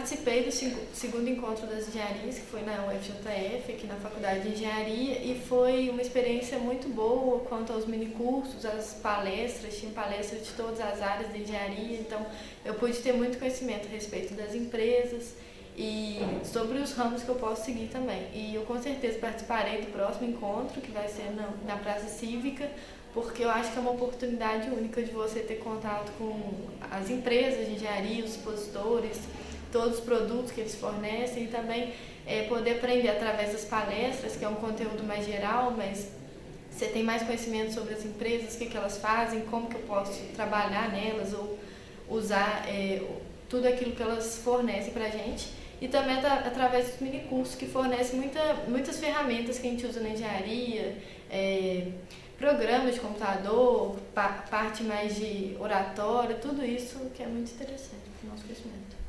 participei do segundo encontro das engenharias, que foi na UFJF, aqui na Faculdade de Engenharia, e foi uma experiência muito boa quanto aos minicursos, as palestras, tinha palestras de todas as áreas da engenharia, então eu pude ter muito conhecimento a respeito das empresas e sobre os ramos que eu posso seguir também. E eu com certeza participarei do próximo encontro, que vai ser na Praça Cívica, porque eu acho que é uma oportunidade única de você ter contato com as empresas de engenharia, os expositores, todos os produtos que eles fornecem e também poder aprender através das palestras, que é um conteúdo mais geral, mas você tem mais conhecimento sobre as empresas, o que elas fazem, como que eu posso trabalhar nelas ou usar tudo aquilo que elas fornecem para a gente. E também através dos minicursos, que fornecem muitas ferramentas que a gente usa na engenharia, programas de computador, parte mais de oratória, tudo isso que é muito interessante para o nosso conhecimento.